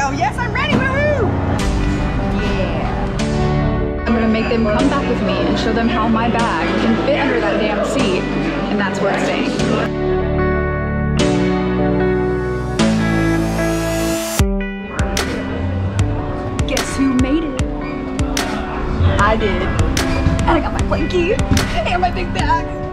Oh yes, I'm ready, woohoo! Yeah. I'm gonna make them come back with me and show them how my bag can fit under that damn seat, and that's where it's staying. Guess who made it? I did. And I got my plane key and my big bag.